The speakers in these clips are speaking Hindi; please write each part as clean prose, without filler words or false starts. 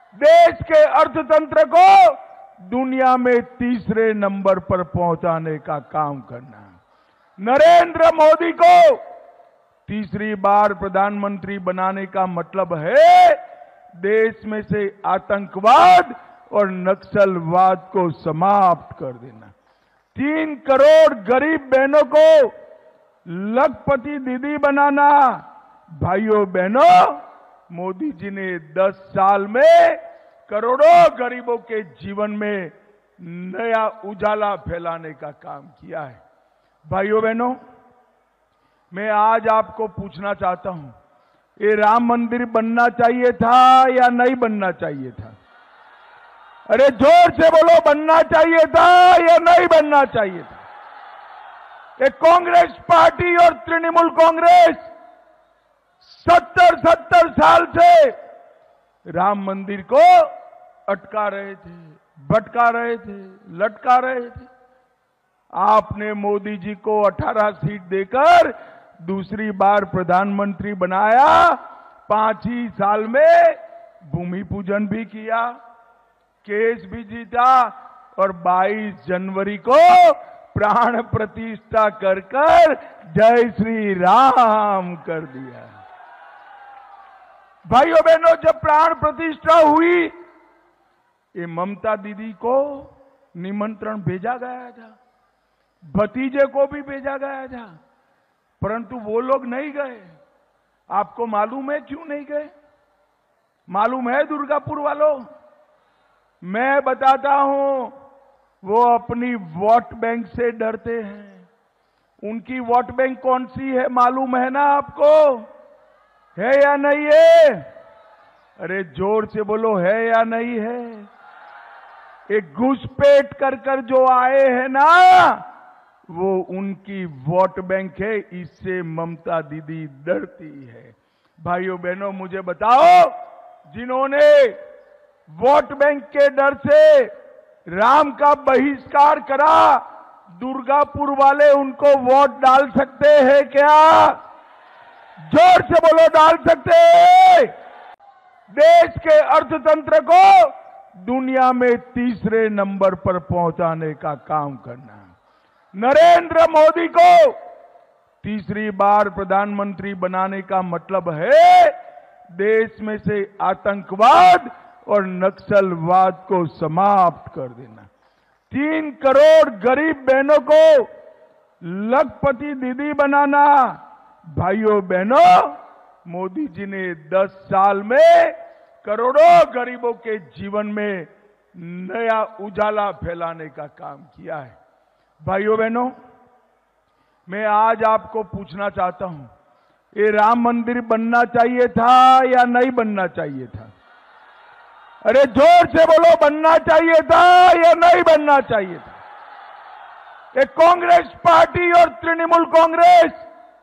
देश के अर्थतंत्र को दुनिया में तीसरे नंबर पर पहुंचाने का काम करना। नरेंद्र मोदी को तीसरी बार प्रधानमंत्री बनाने का मतलब है देश में से आतंकवाद और नक्सलवाद को समाप्त कर देना। 3 करोड़ गरीब बहनों को लखपति दीदी बनाना। भाइयों बहनों, मोदी जी ने 10 साल में करोड़ों गरीबों के जीवन में नया उजाला फैलाने का काम किया है। भाइयों बहनों, मैं आज आपको पूछना चाहता हूं, ये राम मंदिर बनना चाहिए था या नहीं बनना चाहिए था? अरे जोर से बोलो, बनना चाहिए था या नहीं बनना चाहिए था? ये कांग्रेस पार्टी और तृणमूल कांग्रेस 70 साल से राम मंदिर को अटका रहे थे, भटका रहे थे, लटका रहे थे। आपने मोदी जी को 18 सीट देकर दूसरी बार प्रधानमंत्री बनाया। 5 ही साल में भूमि पूजन भी किया, केस भी जीता और 22 जनवरी को प्राण प्रतिष्ठा कर जय श्री राम कर दिया। भाइयों बहनों, जब प्राण प्रतिष्ठा हुई, ये ममता दीदी को निमंत्रण भेजा गया था, भतीजे को भी भेजा गया था, परंतु वो लोग नहीं गए। आपको मालूम है क्यों नहीं गए? मालूम है दुर्गापुर वालों? मैं बताता हूं, वो अपनी वोट बैंक से डरते हैं। उनकी वोट बैंक कौन सी है मालूम है ना आपको? है या नहीं है? अरे जोर से बोलो, है या नहीं है? एक घुसपैठ कर जो आए हैं ना, वो उनकी वोट बैंक है। इससे ममता दीदी डरती है। भाइयों बहनों, मुझे बताओ, जिन्होंने वोट बैंक के डर से राम का बहिष्कार करा, दुर्गापुर वाले उनको वोट डाल सकते हैं क्या? जोर से बोलो, डाल सकते हैं? देश के अर्थतंत्र को दुनिया में तीसरे नंबर पर पहुंचाने का काम करना। नरेंद्र मोदी को तीसरी बार प्रधानमंत्री बनाने का मतलब है देश में से आतंकवाद और नक्सलवाद को समाप्त कर देना। 3 करोड़ गरीब बहनों को लखपति दीदी बनाना। भाइयों बहनों, मोदी जी ने 10 साल में करोड़ों गरीबों के जीवन में नया उजाला फैलाने का काम किया है। भाइयों बहनों, मैं आज आपको पूछना चाहता हूं, ये राम मंदिर बनना चाहिए था या नहीं बनना चाहिए था? अरे जोर से बोलो, बनना चाहिए था या नहीं बनना चाहिए था? ये कांग्रेस पार्टी और तृणमूल कांग्रेस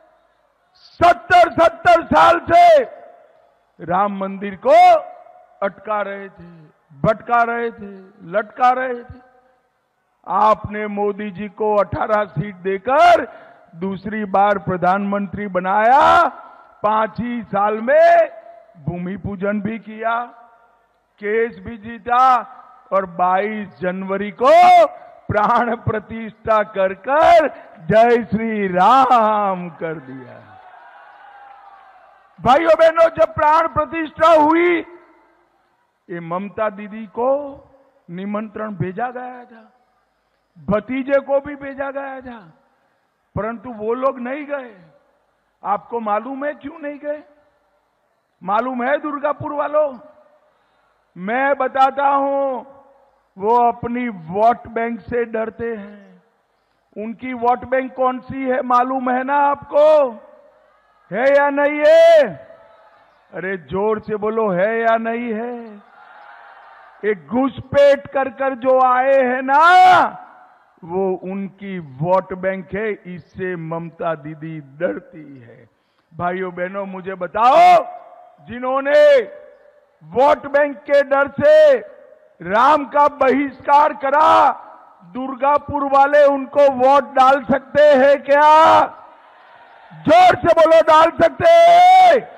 70 साल से राम मंदिर को अटका रहे थे, भटका रहे थे, लटका रहे थे। आपने मोदी जी को 18 सीट देकर दूसरी बार प्रधानमंत्री बनाया। 5 ही साल में भूमि पूजन भी किया, केस भी जीता और 22 जनवरी को प्राण प्रतिष्ठा कर जय श्री राम कर दिया। भाइयों बहनों, जब प्राण प्रतिष्ठा हुई, ये ममता दीदी को निमंत्रण भेजा गया था, भतीजे को भी भेजा गया था, परंतु वो लोग नहीं गए। आपको मालूम है क्यों नहीं गए? मालूम है दुर्गापुर वालों? मैं बताता हूं, वो अपनी वोट बैंक से डरते हैं। उनकी वोट बैंक कौन सी है मालूम है ना आपको? है या नहीं है? अरे जोर से बोलो, है या नहीं है? एक घुसपैठ कर जो आए हैं ना, वो उनकी वोट बैंक है। इससे ममता दीदी डरती है। भाइयों बहनों, मुझे बताओ, जिन्होंने वोट बैंक के डर से राम का बहिष्कार करा, दुर्गापुर वाले उनको वोट डाल सकते हैं क्या? जोर से बोलो, डाल सकते हैं?